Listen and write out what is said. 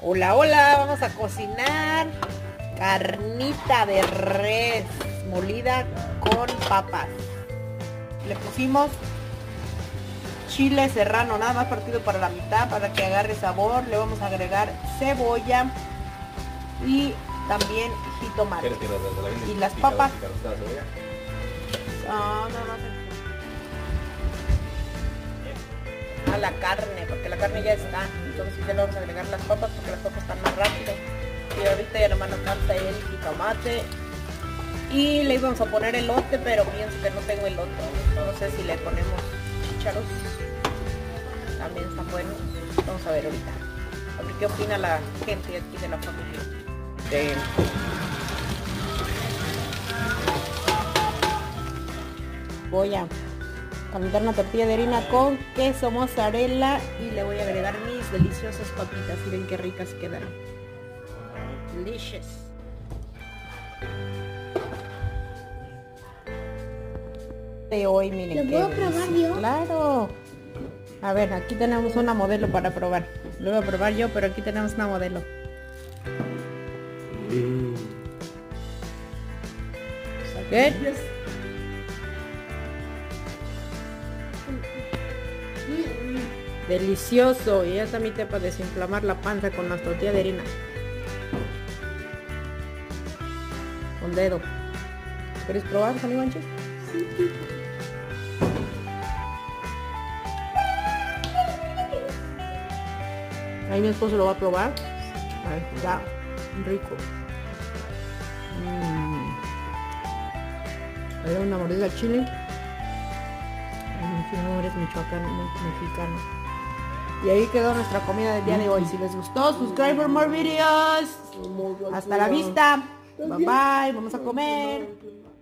Hola, hola, vamos a cocinar carnita de res molida con papas. Le pusimos chile serrano, nada más partido para la mitad para que agarre sabor. Le vamos a agregar cebolla y también jitomate. Y las papas. A la carne, porque la carne ya está. Entonces ya le vamos a agregar las papas porque las papas están más rápido. Y ahorita ya nomás nos falta el jitomate. Y le íbamos a poner elote, pero pienso que no tengo elote. No sé si le ponemos chícharos. También está bueno. Vamos a ver ahorita. A ver qué opina la gente aquí de la familia. Voy a calentar una tortilla de harina con queso mozzarella y le voy a agregar mis deliciosas papitas. Miren qué ricas quedaron. Delicious. De hoy, miren. ¿Lo puedo probar yo? Claro. A ver, aquí tenemos una modelo para probar. Lo voy a probar yo, pero aquí tenemos una modelo. ¿Qué? Delicioso. Y ya está mi té para desinflamar la panza con las tortillas de harina. Con dedo. ¿Quieres probar, Juan Iván? Sí. Ahí mi esposo lo va a probar. Ahí está. Rico. Hay una mordida de chile. Mi amor es mexicano. Y ahí quedó nuestra comida del día de hoy. Si les gustó, subscribe for more videos. Hasta la vista. Bye bye. Vamos a comer.